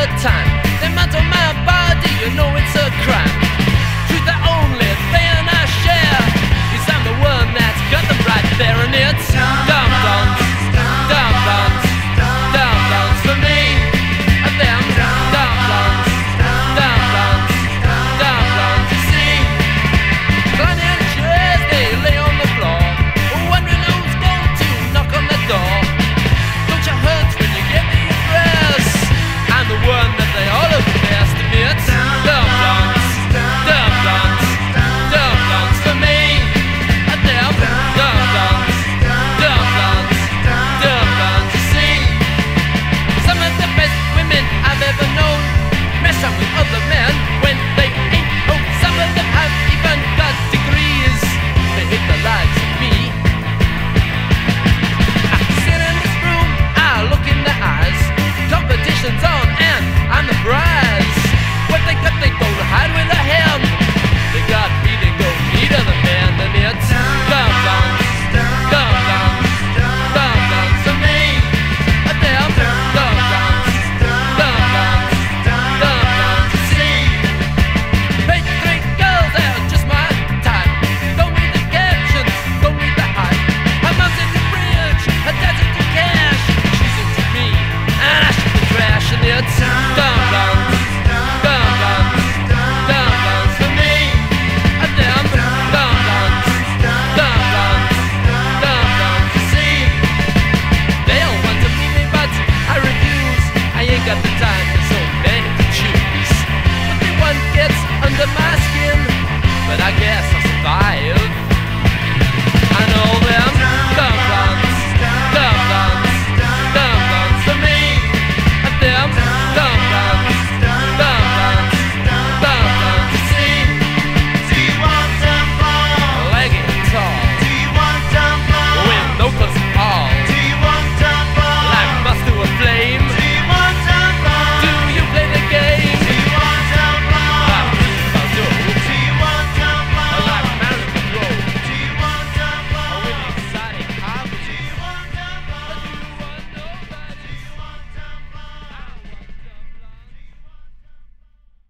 time. They mount on my body, you know it's a crime. Truth the only thing I share is I'm the one that's got them right there, and it's dum-dums, dum-dums, dum-dums for me. And them dum-dums, dum-dums, dum-dums, you see. Climbing on chairs, they lay on the floor, wondering who's going to knock on the door. Don't you hurt when you get the address? I'm the one that they all have best to me. It's dum-dums, dum-dums, dum-dums for me. And them dum-dums, dum-dums, dum-dums, you see. Some of the best women I've ever known mess up with other men when they ain't home. Some of them have even got degrees. They hate the likes of me. I sit in this room, I look in their eyes. Competition's on and I'm the prize. What they got they don't hide with a hand. They got me, they go need other man. And it's dum-dums, dum-dums, dum-dums for me. And them dum-dums, dum-dums, dum-dums, you see. Page 3 girls, they're just my type. Don't read the captions, don't read the hype. Her mom's into bridge, her dad's into cash. She's into me, and I shoot the trash, and it's